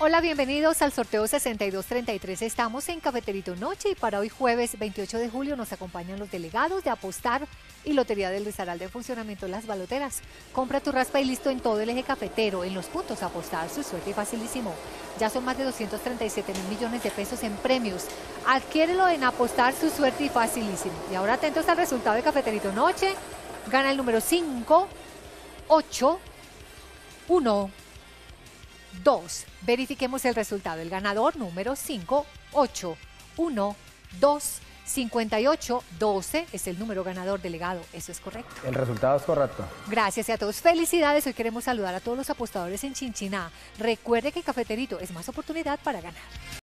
Hola, bienvenidos al sorteo 6233. Estamos en Cafeterito Noche y para hoy jueves 28 de julio nos acompañan los delegados de Apostar y Lotería del Risaralda en funcionamiento Las Baloteras. Compra tu raspa y listo en todo el eje cafetero, en los puntos Apostar, su suerte y facilísimo. Ya son más de 237.000 millones de pesos en premios. Adquiérelo en Apostar, su suerte y facilísimo. Y ahora atentos al resultado de Cafeterito Noche. Gana el número 5, 8, 1, 2. Verifiquemos el resultado. El ganador número 5, 8, 1, 2, 58, 12 es el número ganador, delegado. Eso es correcto. El resultado es correcto. Gracias a todos. Felicidades. Hoy queremos saludar a todos los apostadores en Chinchiná. Recuerde que Cafeterito es más oportunidad para ganar.